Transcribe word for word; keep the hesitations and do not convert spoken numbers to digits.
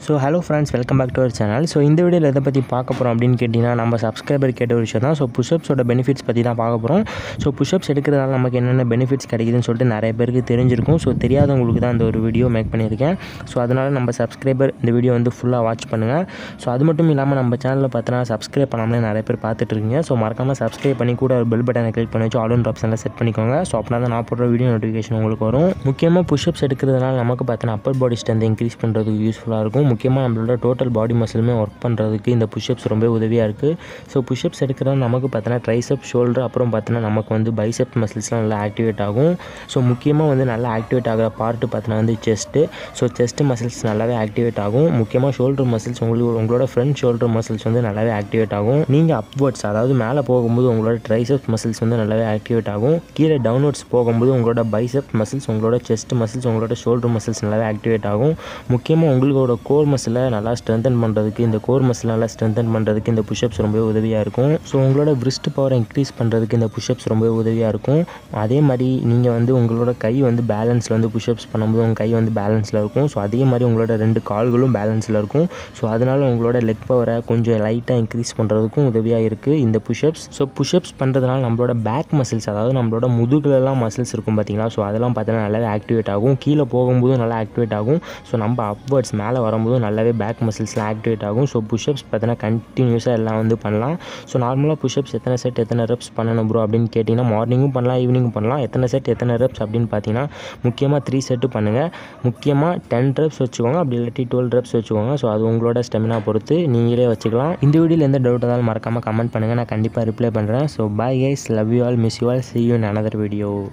So hello friends, welcome back to our channel. So இந்த வீடியோவில் எதை பற்றி பார்க்க போகிறோம் அப்படின்னு கேட்டிங்கன்னா, நம்ம சப்ஸ்கிரைபர் கேட்ட ஒரு விஷயம் தான். ஸோ புஷ்அப்ஸோட பெனிஃபிட்ஸ் பற்றி தான் பார்க்க போகிறோம். ஸோ புஷ்அப்ஸ் எடுக்கிறதால நமக்கு என்னென்ன பெனிஃபிட்ஸ் கிடைக்குதுன்னு சொல்லிட்டு நிறைய பேருக்கு தெரிஞ்சிருக்கும். ஸோ தெரியாதவங்களுக்கு தான் இந்த ஒரு வீடியோ மேக் பண்ணியிருக்கேன். ஸோ அதனால் நம்ம சப்ஸ்கிரைபர் இந்த வீடியோ வந்து ஃபுல்லாக வாட்ச் பண்ணுங்கள். ஸோ அது மட்டும் இல்லாமல் நம்ம சேனலில் பார்த்தோன்னா சப்ஸ்கிரைப் பண்ணாமலே நிறைய பேர் பார்த்துட்டு இருக்கீங்க. ஸோ மறக்காமல் சப்ஸ்கிரைப் பண்ணி கூட ஒரு பெல் பட்டனை கிளிக் பண்ணி வச்சு ஆல் ஒன் ஆப்ஷனில் செட் பண்ணிக்கோங்க. ஸோ அப்படின்னா தான் நான் போடுற வீடியோ நோட்டிஃபிகேஷன் உங்களுக்கு வரும். முக்கியமாக புஷ்அப்ஸ் எடுக்கிறதுனால நமக்கு பார்த்தோன்னா அப்பர் பாடி ஸ்ட்ரென்த் இன்க்ரீஸ் பண்ணுறதுக்கு யூஸ்ஃபுல்லாக இருக்கும். முக்கியமாக நம்மளோட டோட்டல் பாடி மசிலுமே ஒர்க் பண்ணுறதுக்கு இந்த புஷ்அப்ஸ் ரொம்ப உதவியாக இருக்குது. ஸோ புஷ்அப்ஸ் எடுக்கிறது நமக்கு பார்த்தோன்னா ட்ரைசப், ஷோல்டர், அப்புறம் பார்த்தோன்னா நமக்கு வந்து பைசப் மசில்ஸ்லாம் நல்லா ஆக்டிவேட் ஆகும். ஸோ முக்கியமாக வந்து நல்லா ஆக்டிவேட் ஆகிற பார்ட்டு பார்த்தோன்னா வந்து செஸ்ட்டு. ஸோ செஸ்ட் மசில்ஸ் நல்லாவே ஆக்டிவேட் ஆகும். முக்கியமாக ஷோல்டர் மசில்ஸ் உங்களுக்கு உங்களோட ஃப்ரண்ட் ஷோல்டர் மசில்ஸ் வந்து நல்லாவே ஆக்டிவேட் ஆகும். நீங்கள் அப்வர்ட்ஸ் அதாவது மேலே போகும்போது உங்களோட ட்ரைசப் மசில்ஸ் வந்து நல்லாவே ஆக்டிவேட் ஆகும். கீழே டவுன்வர்ட்ஸ் போகும்போது உங்களோட பைசப் மசில்ஸ், உங்களோட செஸ்ட் மசில்ஸ், உங்களோட ஷோல்டர் மசில்ஸ் நல்லாவே ஆக்டிவேட் ஆகும். முக்கியமாக உங்களோட கோர் மசிலை நல்லா ஸ்ட்ரென்தன் பண்ணுறதுக்கு, இந்த கோர் மசில் நல்லா ஸ்ட்ரென்தன் பண்ணுறதுக்கு இந்த புஷ்அப்ஸ் ரொம்ப உதவியாக இருக்கும். ஸோ உங்களோட விரிஸ்ட் பவரை இன்க்ரீஸ் பண்ணுறதுக்கு இந்த புஷ்அப்ஸ் ரொம்ப உதவியாக இருக்கும். அதே மாதிரி நீங்கள் வந்து உங்களோட கை வந்து பேலன்ஸில் வந்து புஷ்அப்ஸ் பண்ணும்போது உங்கள் கை வந்து பேலன்ஸில் இருக்கும். ஸோ அதே மாதிரி உங்களோட ரெண்டு கால்களும் பேலன்ஸில் இருக்கும். ஸோ அதனால் உங்களோட லெக் பவரை கொஞ்சம் லைட்டாக இன்க்ரீஸ் பண்ணுறதுக்கும் உதவியாக இருக்குது இந்த புஷ்அப்ஸ். ஸோ புஷ்அப்ஸ் பண்ணுறதுனால நம்மளோட பேக் மசில்ஸ், அதாவது நம்மளோட முதுகுலலாம் மசில்ஸ் இருக்கும் பார்த்தீங்களா, ஸோ அதெல்லாம் பார்த்தீங்கன்னா நல்லாவே ஆக்டிவேட் ஆகும். கீழே போகும்போதும் நல்லா ஆக்டிவேட் ஆகும். ஸோ நம்ம அப்வர்ட்ஸ் மேலே வரும்போது நல்லாவே பேக் மசில்ஸ்லாம் ஆக்டிவேட் ஆகும். ஸோ புஷ்அப்ஸ் பார்த்தீங்கன்னா கண்டினியூஸாக எல்லாம் வந்து பண்ணலாம். ஸோ நார்மலாக புஷ்அப்ஸ் எத்தனை செட் எத்தனை ரெப்ஸ் பண்ணணும் ப்ரோ அப்படின்னு கேட்டிங்கன்னா, மார்னிங்கும் பண்ணலாம், ஈவினிங்கும் பண்ணலாம். எத்தனை செட் எத்தனை ரெப்ஸ் அப்படின்னு பார்த்தீங்கன்னா, முக்கியமாக த்ரீ செட்டு பண்ணுங்கள். முக்கியமாக டென் ரெப்ஸ் வச்சுக்கோங்க, அப்படி இல்லாட்டி டுவெல் ரெப்ஸ் வச்சுக்கோங்க. ஸோ அது உங்களோட ஸ்டெமினா பொறுத்து நீங்களே வச்சுக்கலாம். இந்த வீடியோவில் எந்த டவுட் இருந்தாலும் மறக்காமல் கமெண்ட் பண்ணுங்கள், நான் கண்டிப்பாக ரிப்ளை பண்ணுறேன். So bye guys, love you all, miss you all, see you in another video.